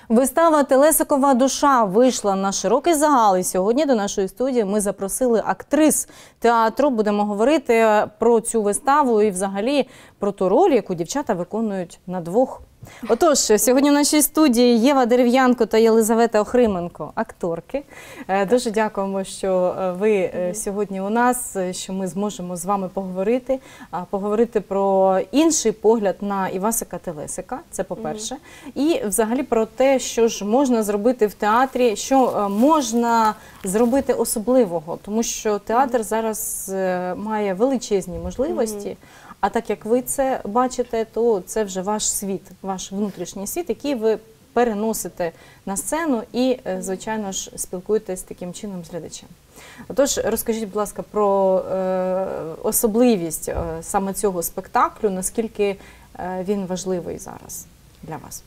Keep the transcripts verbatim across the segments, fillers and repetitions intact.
Вистава «Телесикова душа» вийшла на широкий загал. І сьогодні до нашої студії ми запросили актрис театру. Будемо говорити про цю виставу і взагалі про ту роль, яку дівчата виконують на двох. Отож, сьогодні в нашій студії Єва Дерев'янко та Єлизавета Охрименко, акторки. Дуже дякуємо, що ви сьогодні у нас, що ми зможемо з вами поговорити, поговорити про інший погляд на Івасика Телесика, це по-перше, і взагалі про те, що ж можна зробити в театрі, що можна зробити особливого, тому що театр зараз має величезні можливості. А так як ви це бачите, то це вже ваш світ, ваш внутрішній світ, який ви переносите на сцену і, звичайно ж, спілкуєтесь таким чином з глядачем. Отож, розкажіть, будь ласка, про е, особливість е, саме цього спектаклю, наскільки е, він важливий зараз для вас?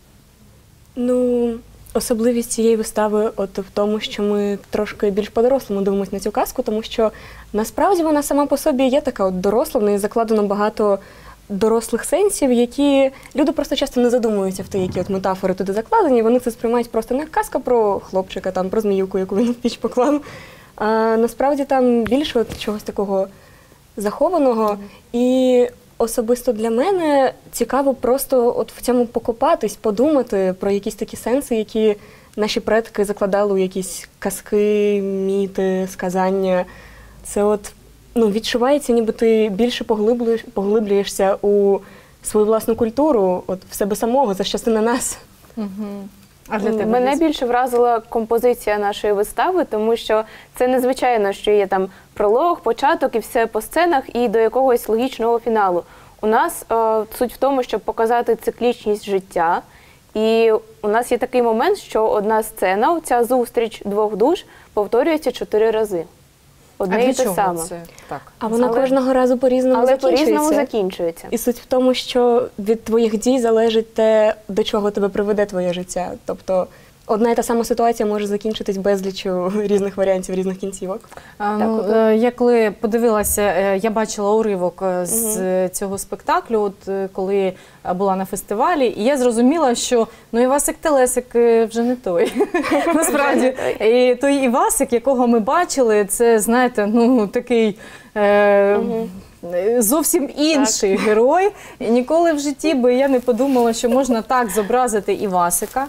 Ну, особливість цієї вистави от в тому, що ми трошки більш по-дорослому дивимося на цю казку, тому що насправді вона сама по собі є така от доросла, в неї закладено багато дорослих сенсів, які люди просто часто не задумуються в те, які от метафори туди закладені, вони це сприймають просто не як казка про хлопчика, там, про зміюку, яку він в піч поклав. А насправді там більше от чогось такого захованого. Mm-hmm. І особисто для мене цікаво просто от в цьому покопатись, подумати про якісь такі сенси, які наші предки закладали у якісь казки, міти, сказання. Це от, ну, відчувається, ніби ти більше поглиблюєш, поглиблюєшся у свою власну культуру, от в себе самого, за частина нас. Угу. А для тебе? Мене більше вразила композиція нашої вистави, тому що це незвичайно, що є там пролог, початок і все по сценах і до якогось логічного фіналу. У нас е, суть в тому, щоб показати циклічність життя. І у нас є такий момент, що одна сцена, ця зустріч двох душ, повторюється чотири рази. Одне і те саме. Так. А вона але, кожного разу по-різному але закінчується. по-різному закінчується. І суть в тому, що від твоїх дій залежить те, до чого тебе приведе твоє життя. Тобто одна і та сама ситуація може закінчитись безлічю різних варіантів, різних кінцівок. А, ну, от. Я коли подивилася, я бачила уривок з угу. цього спектаклю, от коли була на фестивалі, і я зрозуміла, що ну, Івасик Телесик вже не той. Насправді, і той Івасик, якого ми бачили, це, знаєте, ну, такий е, угу. зовсім інший так. герой. І ніколи в житті би я не подумала, що можна так зобразити Івасика.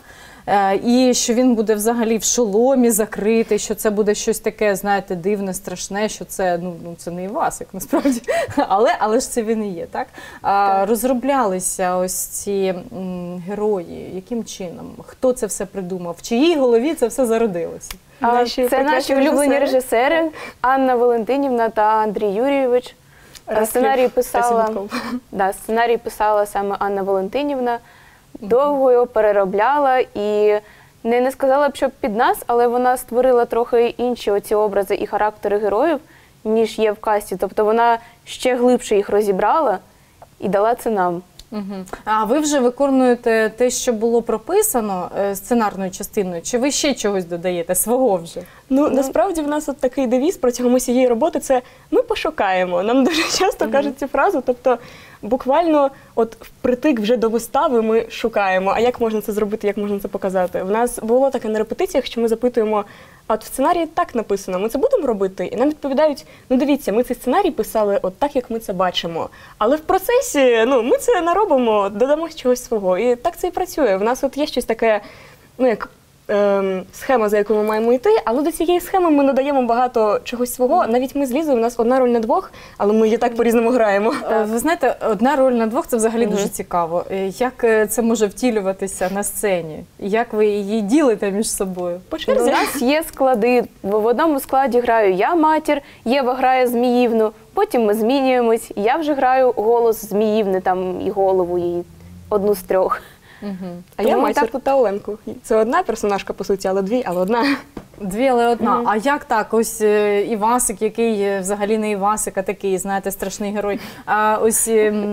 І що він буде взагалі в шоломі закритий, що це буде щось таке, знаєте, дивне, страшне, що це, ну, це не Івасик, насправді, але, але ж це він і є, так? А, розроблялися ось ці м, герої, яким чином? Хто це все придумав? В чиїй голові це все зародилося? А, наші це наші улюблені режисери, режисери Анна Валентинівна та Андрій Юрійович. Сценарій писала, да, сценарій писала саме Анна Валентинівна. Довго його переробляла і не, не сказала б, що під нас, але вона створила трохи інші оці образи і характери героїв, ніж є в касті. Тобто вона ще глибше їх розібрала і дала це нам. Угу. А ви вже виконуєте те, що було прописано сценарною частиною, чи ви ще чогось додаєте, свого вже? Ну, ну насправді в нас от такий девіз протягом усієї роботи – це «ми пошукаємо». Нам дуже часто угу. кажуть цю фразу, тобто буквально от впритик вже до вистави ми шукаємо, а як можна це зробити, як можна це показати. В нас було таке на репетиціях, що ми запитуємо, а от в сценарії так написано, ми це будемо робити? І нам відповідають, ну дивіться, ми цей сценарій писали от так, як ми це бачимо. Але в процесі, ну, ми це наробимо, додамо чогось свого. І так це і працює. В нас от є щось таке, ну, як Ем, схема, за яку ми маємо йти, але до цієї схеми ми надаємо багато чогось свого. Навіть ми з Лізою, у нас одна роль на двох, але ми її так по-різному граємо. Ви знаєте, одна роль на двох – це взагалі угу. дуже цікаво. Як це може втілюватися на сцені? Як ви її ділите між собою? По черзі. У нас є склади. В одному складі граю я матір, Єва грає Зміївну, потім ми змінюємось. Я вже граю голос Зміївни там, і голову її, одну з трьох. Угу. А тому я матір та Оленку. Це одна персонажка, по суті, але дві, але одна. Дві, але одна. Угу. А як так? Ось Івасик, який взагалі не Івасик, а такий, знаєте, страшний герой. А ось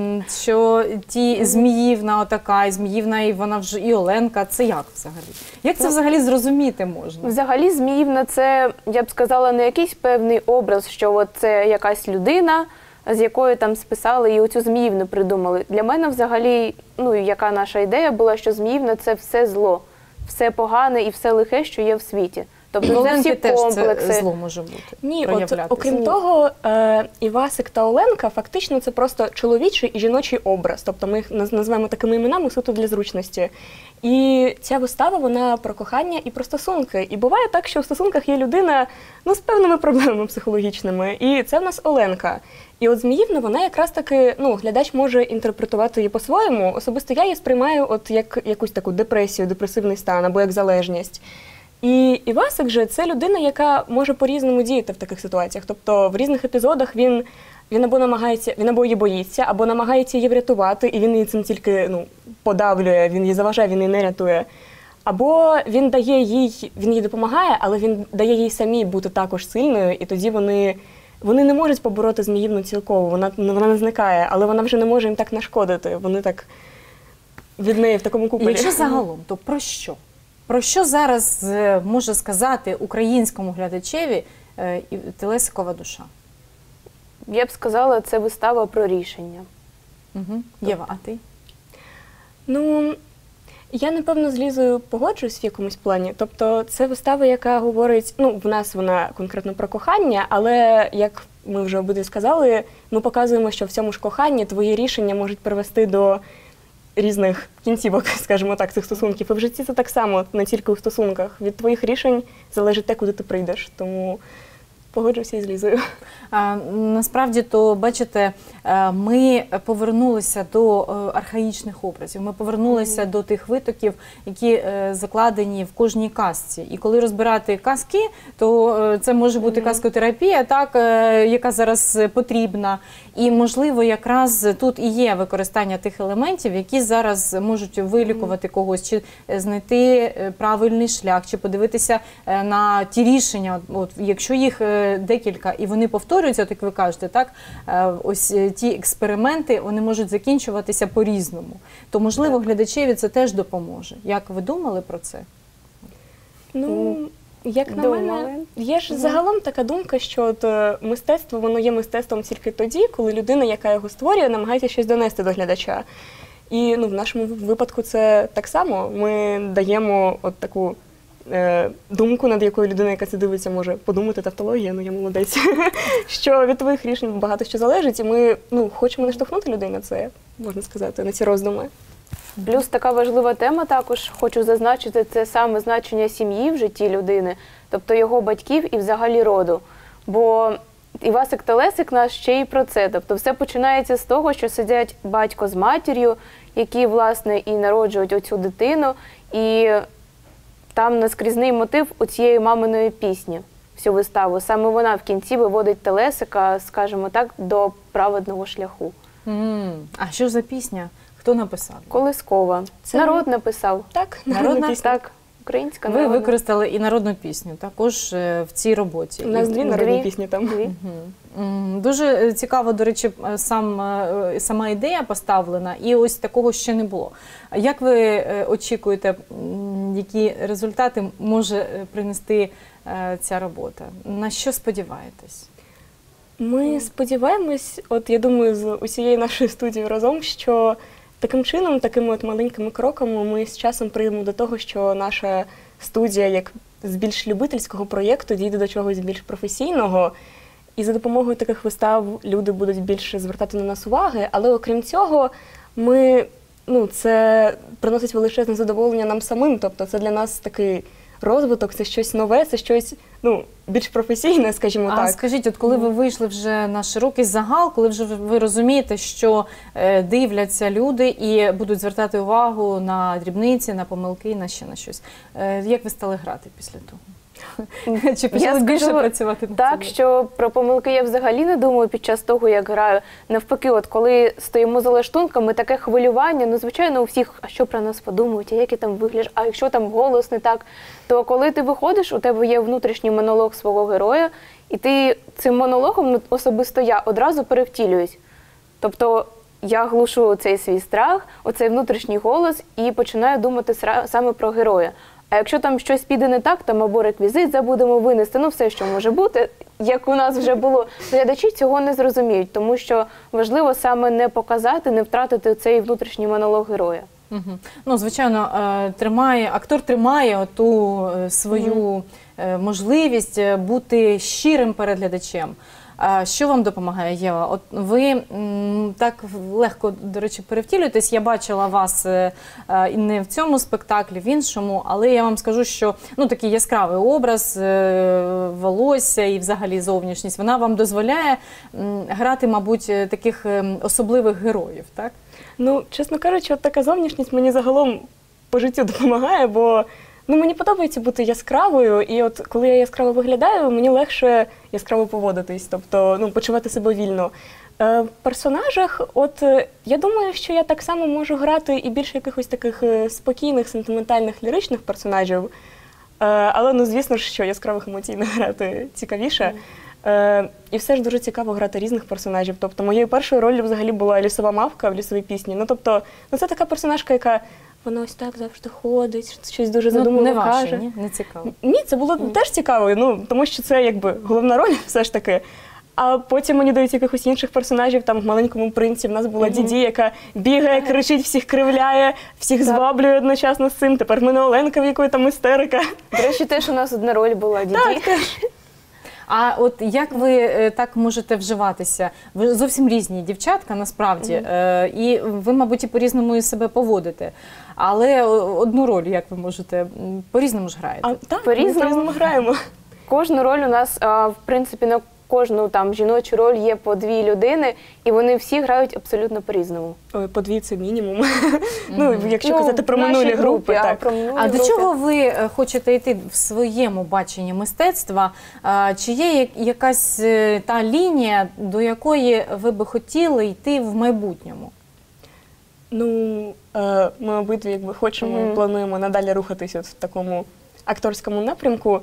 що ті Зміївна отака, і Зміївна, і вона вже, і Оленка. Це як взагалі? Як це взагалі зрозуміти можна? Взагалі Зміївна – це, я б сказала, не якийсь певний образ, що от це якась людина, з якою там списали і оцю Зміївну придумали. Для мене взагалі, ну, яка наша ідея була, що Зміївна – це все зло. все погане і все лихе, що є в світі. Тобто це всі теж комплекси. це зло може бути. Ні, от, проявлятися. окрім того, е, Івасик та Оленка фактично це просто чоловічий і жіночий образ. Тобто ми їх наз- назвемо такими іменами суто для зручності. І ця вистава, вона про кохання і про стосунки. І буває так, що в стосунках є людина, ну, з певними проблемами психологічними. І це в нас Оленка. І от Зміївна, вона якраз таки, ну, глядач може інтерпретувати її по-своєму. Особисто я її сприймаю от як якусь таку депресію, депресивний стан або як залежність. І Івасик же це людина, яка може по-різному діяти в таких ситуаціях. Тобто в різних епізодах він, він або намагається, він або її боїться, або намагається її врятувати, і він її цим тільки, ну, подавлює, він її заважає, він її не рятує. Або він дає їй, він їй допомагає, але він дає їй самій бути також сильною, і тоді вони, вони не можуть побороти Зміївну цілково, вона, вона не зникає, але вона вже не може їм так нашкодити. Вони так від неї в такому куполі. Якщо загалом, то про що? Про що зараз е, може сказати українському глядачеві е, і- Телесикова душа? Я б сказала, це вистава про рішення. Угу. Єва, а ти? Ну, я, напевно, з Лізою погоджуюсь в якомусь плані. Тобто це вистава, яка говорить, ну, в нас вона конкретно про кохання, але, як ми вже обидві сказали, ми показуємо, що в цьому ж коханні твої рішення можуть привести до різних кінцівок, скажімо так, цих стосунків. І в житті це так само, не тільки у стосунках. Від твоїх рішень залежить те, куди ти прийдеш. Тому погоджуюся із Лізою. А, насправді, то, бачите, е, ми повернулися до е, архаїчних образів, ми повернулися до тих витоків, які е, закладені в кожній казці. І коли розбирати казки, то е, це може бути казкотерапія, так, е, яка зараз потрібна. І, можливо, якраз тут і є використання тих елементів, які зараз можуть вилікувати когось, чи знайти е, правильний шлях, чи подивитися е, на ті рішення, от, якщо їх е, декілька, і вони повторюються, от як ви кажете, так, е, ось е, ті експерименти, вони можуть закінчуватися по-різному. То, можливо, глядачеві це теж допоможе. Як ви думали про це? Ну, як на Думали. мене, є ж загалом така думка, що от, е, мистецтво, воно є мистецтвом тільки тоді, коли людина, яка його створює, намагається щось донести до глядача. І, ну, в нашому випадку це так само. Ми даємо от таку е, думку, над якою людина, яка це дивиться, може подумати, тавтологія, ну я молодець, що від твоїх рішень багато що залежить, і ми, ну, хочемо наштовхнути людей на це, можна сказати, на ці роздуми. Плюс така важлива тема також, хочу зазначити, це саме значення сім'ї в житті людини, тобто його батьків і взагалі роду. Бо Івасик Телесик наш ще й про це. Тобто все починається з того, що сидять батько з матір'ю, які, власне, і народжують оцю дитину, і там наскрізний мотив оцієї маминої пісні, всю виставу. Саме вона в кінці виводить Телесика, скажімо так, до праведного шляху. М, А що ж за пісня? Хто написав? Колискова. Це- Народ написав. Так, Народна пісня. Так, українська Ви народна. використали і народну пісню також е, в цій роботі. У нас І- дві Дві. народні пісні там. Дві. М, Дуже цікаво, до речі, сам, е, сама ідея поставлена, і ось такого ще не було. А як ви е, очікуєте, м, які результати може е, принести е, ця робота? На що сподіваєтесь? Ми сподіваємось, от я думаю, з усією нашою студією разом, що таким чином, такими от маленькими кроками ми з часом прийдемо до того, що наша студія, як з більш любительського проєкту, дійде до чогось більш професійного. І за допомогою таких вистав люди будуть більше звертати на нас уваги. Але окрім цього, ми, ну, це приносить величезне задоволення нам самим. Тобто це для нас такий розвиток, це щось нове, це щось, ну, більш професійне, скажімо А так. скажіть, от коли ви вийшли вже на широкий загал, коли вже ви- ви розумієте, що е, дивляться люди і будуть звертати увагу на дрібниці, на помилки, на ще на щось, е, як ви стали грати після того? Чи почали Я більше скажу працювати над Так, цим? що про помилки я взагалі не думаю під час того, як граю. Навпаки, от коли стоїмо за лаштунками, таке хвилювання, ну, звичайно, у всіх, а що про нас подумають, а як я там вигляджу, а якщо там голос не так, то коли ти виходиш, у тебе є внутрішній монолог свого героя, і ти цим монологом, ну, особисто я, одразу перевтілююсь. Тобто я глушу цей свій страх, оцей внутрішній голос і починаю думати сра- саме про героя. А якщо там щось піде не так, там або реквізит забудемо винести, ну все, що може бути, як у нас вже було, глядачі цього не зрозуміють, тому що важливо саме не показати, не втратити цей внутрішній монолог героя. Угу. Ну, звичайно, е, тримає, актор тримає ту е, свою е, можливість е, бути щирим перед глядачем. А що вам допомагає, Єва? От ви м, так легко, до речі, перевтілюєтесь. Я бачила вас е, е, і не в цьому спектаклі, в іншому, але я вам скажу, що ну, такий яскравий образ, е, волосся і взагалі зовнішність, вона вам дозволяє м, грати, мабуть, таких е, особливих героїв, так? Ну, чесно кажучи, от така зовнішність мені загалом по життю допомагає, бо ну, мені подобається бути яскравою, і от коли я яскраво виглядаю, мені легше яскраво поводитись, тобто ну, почувати себе вільно. Е, в персонажах, от е, я думаю, що я так само можу грати і більше якихось таких е, спокійних, сентиментальних, ліричних персонажів, е, але ну, звісно ж, що яскравих емоційних грати цікавіше. Е, і все ж дуже цікаво грати різних персонажів. Тобто моєю першою роллю взагалі була лісова мавка в лісовій пісні. Ну, тобто, ну, це така персонажка, яка вона ось так завжди ходить, щось дуже задумливо ну, не ваше, каже. Ні? Не цікаво. Ні, це було mm. теж цікаво, ну, тому що це якби головна роль все ж таки. А потім мені дають якихось інших персонажів, там в «Маленькому принці» в нас була mm-hmm. Діді, яка бігає, кричить, всіх кривляє, всіх зваблює одночасно з цим. Тепер в мене Оленка, в якої там істерика. До речі, теж у нас одна роль була Діді. Так, теж. А от як ви е, так можете вживатися? Ви зовсім різні дівчатка, насправді, mm-hmm. е, і ви, мабуть, і по-різному і себе поводите. Але одну роль, як ви можете, по-різному ж граєте? А, так, по-різному. ми по-різному граємо. Кожну роль у нас, а, в принципі, на кожну там жіночу роль є по дві людини, і вони всі грають абсолютно по-різному. Ой, по дві це мінімум. Mm-hmm. Ну, якщо ну, казати про минулі минулі групи. А, так. про минулі а групи. до чого ви хочете йти в своєму баченні мистецтва? Чи є якась та лінія, до якої ви би хотіли йти в майбутньому? Ну, е, ми обидві якби хочемо і mm-hmm. плануємо надалі рухатися в такому акторському напрямку.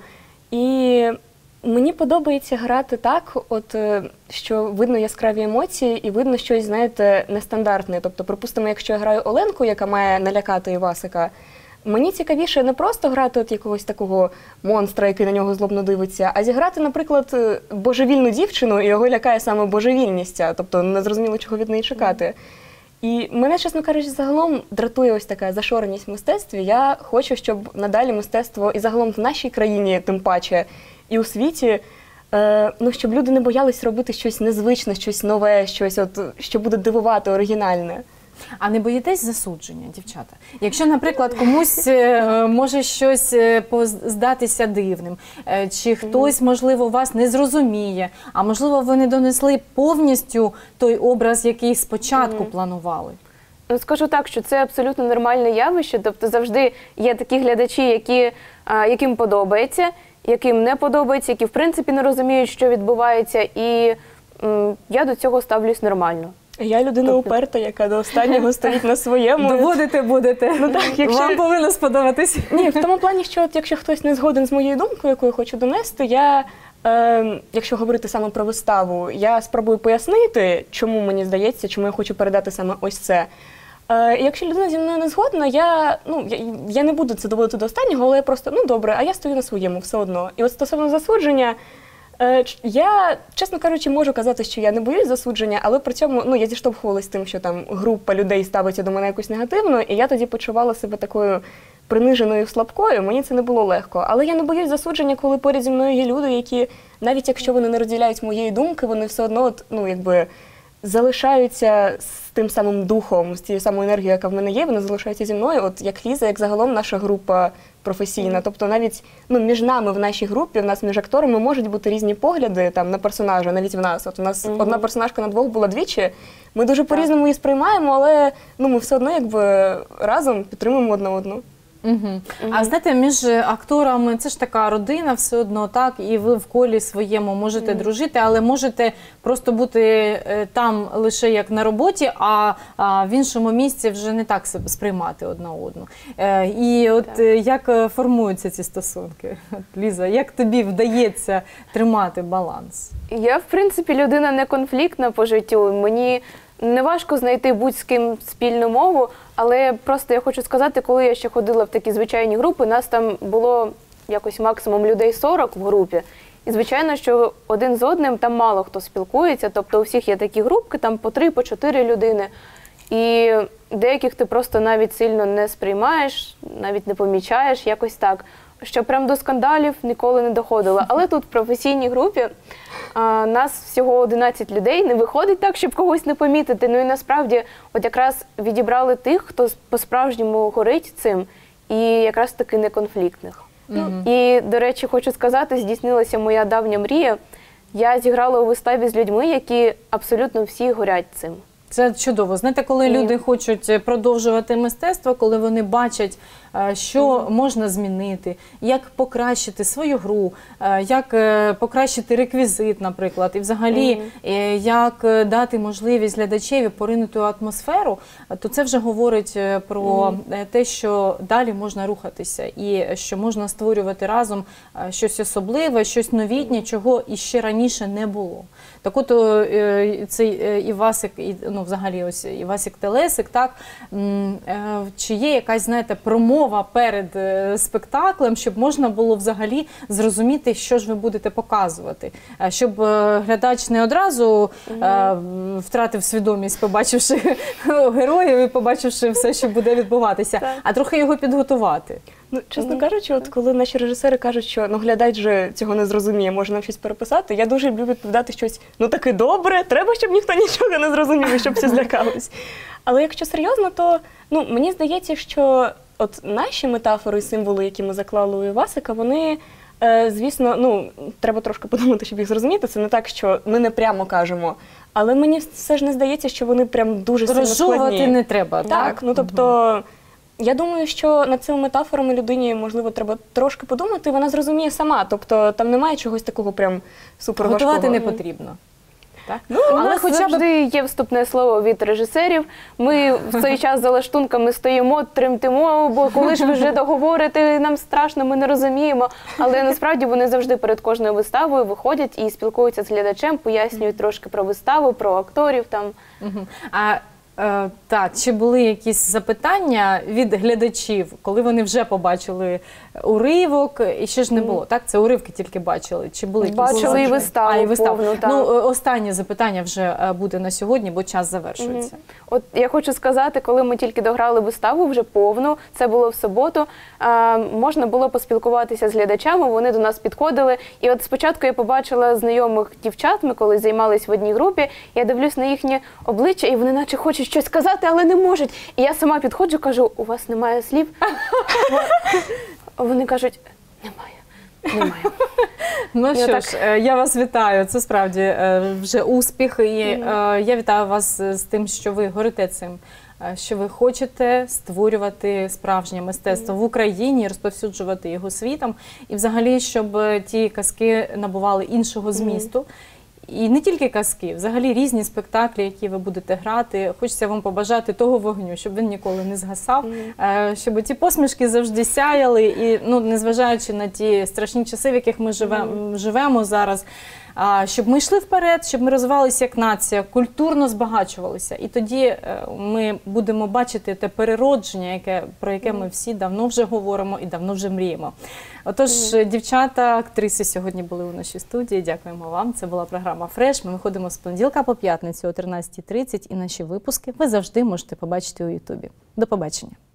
І мені подобається грати так, от, що видно яскраві емоції і видно щось, знаєте, нестандартне. Тобто, припустимо, якщо я граю Оленку, яка має налякати Івасика, мені цікавіше не просто грати от якогось такого монстра, який на нього злобно дивиться, а зіграти, наприклад, божевільну дівчину, і його лякає саме божевільність, тобто не зрозуміло, чого від неї чекати. І мене, чесно кажучи, загалом дратує ось така зашореність в мистецтві. Я хочу, щоб надалі мистецтво і загалом в нашій країні, тим паче, і у світі, е, ну, щоб люди не боялись робити щось незвичне, щось нове, щось, от, що буде дивувати, оригінальне. А не боїтесь засудження, дівчата? Якщо, наприклад, комусь е, може щось е, здатися дивним, е, чи хтось, можливо, вас не зрозуміє, а можливо, ви не донесли повністю той образ, який спочатку mm-hmm. планували? Ну, скажу так, що це абсолютно нормальне явище, тобто завжди є такі глядачі, які, а, яким подобається, яким не подобається, які в принципі не розуміють, що відбувається, і м, я до цього ставлюсь нормально. Я людина тобто... уперта, яка до останнього стоїть на своєму. Доводити будете. Ну, так, якщо... Вам повинно сподобатись. Ні, в тому плані, що от, якщо хтось не згоден з моєю думкою, яку я хочу донести, я, е, якщо говорити саме про виставу, я спробую пояснити, чому мені здається, чому я хочу передати саме ось це. Е, якщо людина зі мною не згодна, я, ну, я, я не буду це доводити до останнього, але я просто, ну добре, а я стою на своєму все одно. І от стосовно засудження, я, чесно кажучи, можу казати, що я не боюсь засудження, але при цьому ну, я зіштовхувалася з тим, що там група людей ставиться до мене якось негативно, і я тоді почувала себе такою приниженою, слабкою, мені це не було легко. Але я не боюсь засудження, коли поряд зі мною є люди, які, навіть якщо вони не розділяють моєї думки, вони все одно, ну, якби, залишаються з тим самим духом, з тією самою енергією, яка в мене є, вони залишаються зі мною, от як Ліза, як загалом наша група професійна. Тобто навіть ну, між нами в нашій групі, в нас між акторами можуть бути різні погляди там, на персонажа, навіть в нас. От у нас mm-hmm. одна персонажка на двох була двічі, ми дуже по-різному її сприймаємо, але ну, ми все одно якби разом підтримуємо одна одну. Угу. Угу. А знаєте, між акторами це ж така родина все одно, так, і ви в колі своєму можете угу. дружити, але можете просто бути е, там лише як на роботі, а, а в іншому місці вже не так сприймати одна одну. Е, і от е, як формуються ці стосунки? От, Ліза, як тобі вдається тримати баланс? Я, в принципі, людина не конфліктна по життю. Мені не важко знайти будь-з ким спільну мову, але просто я хочу сказати, коли я ще ходила в такі звичайні групи, нас там було якось максимум людей сорок в групі. І, звичайно, що один з одним там мало хто спілкується, тобто у всіх є такі групки, там по три, по чотири людини. І деяких ти просто навіть сильно не сприймаєш, навіть не помічаєш, якось так. Що прям до скандалів ніколи не доходило. Але тут в професійній групі а, нас всього одинадцять людей, не виходить так, щоб когось не помітити. Ну і насправді от якраз відібрали тих, хто по-справжньому горить цим, і якраз таки не конфліктних. Mm-hmm. І, до речі, хочу сказати, здійснилася моя давня мрія. Я зіграла у виставі з людьми, які абсолютно всі горять цим. Це чудово. Знаєте, коли Ні. люди хочуть продовжувати мистецтво, коли вони бачать, що mm. можна змінити, як покращити свою гру, як покращити реквізит, наприклад, і взагалі, mm. як дати можливість глядачеві поринути у атмосферу, то це вже говорить про mm. те, що далі можна рухатися і що можна створювати разом щось особливе, щось новітнє, чого іще раніше не було. Так от, цей Івасик, ну, взагалі, ось Івасик Телесик, так, чи є якась, знаєте, промова перед спектаклем, щоб можна було взагалі зрозуміти, що ж ви будете показувати, щоб глядач не одразу mm-hmm. втратив свідомість, побачивши героїв і побачивши все, що буде відбуватися, так. а трохи його підготувати. Ну, чесно mm-hmm. кажучи, от коли наші режисери кажуть, що ну, глядач же цього не зрозуміє, може нам щось переписати, я дуже люблю відповідати щось, ну таки добре, треба, щоб ніхто нічого не зрозумів і щоб всі злякались. Але якщо серйозно, то ну, мені здається, що от наші метафори і символи, які ми заклали у Івасика, вони, е, звісно, ну, треба трошки подумати, щоб їх зрозуміти. Це не так, що ми не прямо кажемо. Але мені все ж не здається, що вони прям дуже сильно складні. Розжовувати не треба, так? Так, ну тобто... Угу. Я думаю, що над цими метафорами людині, можливо, треба трошки подумати, вона зрозуміє сама. Тобто там немає чогось такого прям суперважкого. Готувати не потрібно. Так? Ну, у нас хоча б завжди є вступне слово від режисерів. Ми в цей час за лаштунками стоїмо, тремтимо, бо коли ж ви вже договорите, нам страшно, ми не розуміємо. Але насправді вони завжди перед кожною виставою виходять і спілкуються з глядачем, пояснюють трошки про виставу, про акторів там. Угу. А Е, так, чи були якісь запитання від глядачів, коли вони вже побачили уривок, і ще ж не було, так? Це уривки тільки бачили. Чи були якісь Бачили і виставу, а, і виставу. повну, так. Ну, останнє запитання вже буде на сьогодні, бо час завершується. Угу. От я хочу сказати, коли ми тільки дограли виставу вже повну, це було в суботу, е, можна було поспілкуватися з глядачами, вони до нас підходили. І от спочатку я побачила знайомих дівчат, ми коли займалися в одній групі, я дивлюсь на їхнє обличчя, і вони наче хочуть щось сказати, але не можуть. І я сама підходжу, кажу, у вас немає слів? Вони кажуть, немає. Немає. Ну що так... ж, я вас вітаю. Це справді вже успіх. І mm-hmm. я вітаю вас з тим, що ви горите цим, що ви хочете створювати справжнє мистецтво mm-hmm. в Україні, розповсюджувати його світом. І взагалі, щоб ті казки набували іншого змісту. Mm-hmm. І не тільки казки, взагалі різні спектаклі, які ви будете грати. Хочеться вам побажати того вогню, щоб він ніколи не згасав, mm. щоб ті посмішки завжди сяяли. І, ну, незважаючи на ті страшні часи, в яких ми живемо, mm. живемо зараз, щоб ми йшли вперед, щоб ми розвивалися як нація, культурно збагачувалися. І тоді ми будемо бачити те переродження, яке, про яке ми всі давно вже говоримо і давно вже мріємо. Отож, mm. дівчата, актриси сьогодні були у нашій студії. Дякуємо вам. Це була програма «Фреш». Ми виходимо з понеділка по п'ятницю о тринадцятій тридцять. І наші випуски ви завжди можете побачити у Ютубі. До побачення.